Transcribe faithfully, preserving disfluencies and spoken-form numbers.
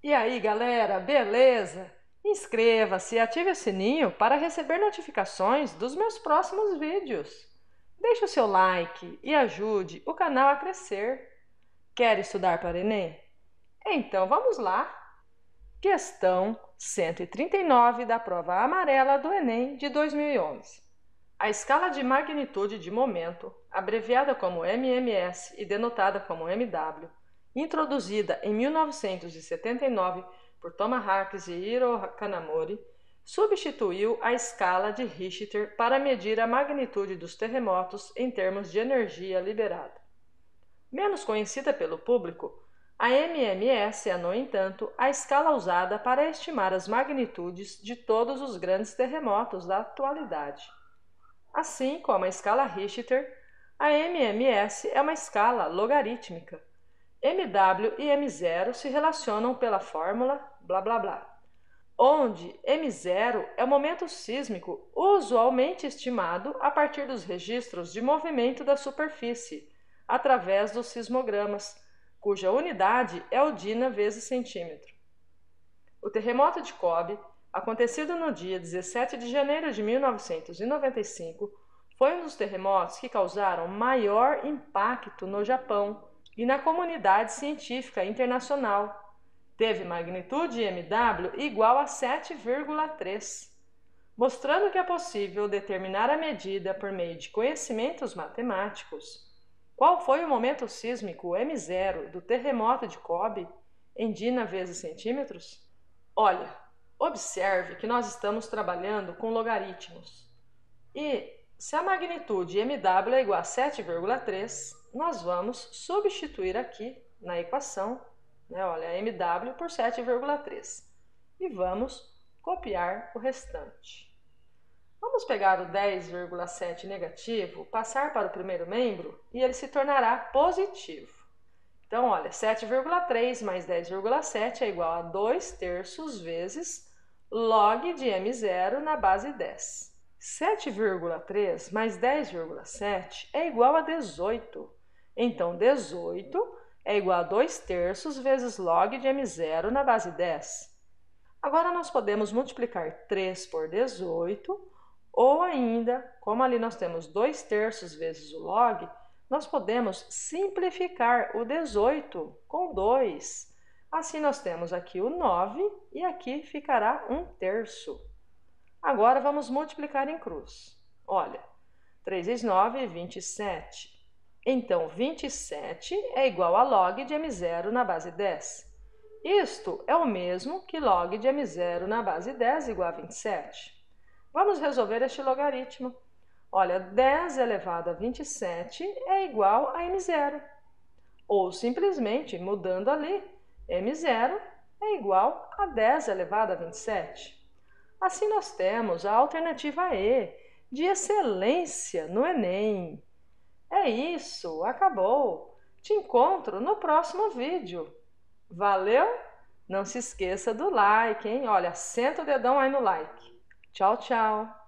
E aí, galera, beleza? Inscreva-se e ative o sininho para receber notificações dos meus próximos vídeos. Deixe o seu like e ajude o canal a crescer. Quer estudar para o Enem? Então vamos lá! Questão cento e trinta e nove da prova amarela do Enem de dois mil e onze. A escala de magnitude de momento, abreviada como M M S e denotada como M W, introduzida em mil novecentos e setenta e nove por Thomas Harkes e Hiro Kanamori, substituiu a escala de Richter para medir a magnitude dos terremotos em termos de energia liberada. Menos conhecida pelo público, a M M S é, no entanto, a escala usada para estimar as magnitudes de todos os grandes terremotos da atualidade. Assim como a escala Richter, a M M S é uma escala logarítmica. M W e M zero se relacionam pela fórmula blá blá blá, onde M zero é o momento sísmico usualmente estimado a partir dos registros de movimento da superfície, através dos sismogramas, cuja unidade é o dina vezes centímetro. O terremoto de Kobe, acontecido no dia dezessete de janeiro de mil novecentos e noventa e cinco, foi um dos terremotos que causaram maior impacto no Japão e na comunidade científica internacional. Teve magnitude M W igual a sete vírgula três, mostrando que é possível determinar a medida por meio de conhecimentos matemáticos. Qual foi o momento sísmico M zero do terremoto de Kobe em dina vezes centímetros? Olha, observe que nós estamos trabalhando com logaritmos. E se a magnitude M W é igual a sete vírgula três, nós vamos substituir aqui na equação, né, olha, M W por sete vírgula três. E vamos copiar o restante. Vamos pegar o dez vírgula sete negativo, passar para o primeiro membro e ele se tornará positivo. Então, olha, sete vírgula três mais dez vírgula sete é igual a dois terços vezes log de M zero na base dez. sete vírgula três mais dez vírgula sete é igual a dezoito. Então, dezoito é igual a dois terços vezes log de M zero na base dez. Agora, nós podemos multiplicar três por dezoito, ou ainda, como ali nós temos dois terços vezes o log, nós podemos simplificar o dezoito com dois. Assim, nós temos aqui o nove e aqui ficará um terço. Agora, vamos multiplicar em cruz. Olha, três vezes nove, vinte e sete. Então, vinte e sete é igual a log de M zero na base dez. Isto é o mesmo que log de M zero na base dez igual a vinte e sete. Vamos resolver este logaritmo. Olha, dez elevado a vinte e sete é igual a M zero. Ou, simplesmente, mudando ali, M zero é igual a dez elevado a vinte e sete. Assim, nós temos a alternativa E, de excelência no Enem. É isso, acabou. Te encontro no próximo vídeo. Valeu? Não se esqueça do like, hein? Olha, senta o dedão aí no like. Tchau, tchau.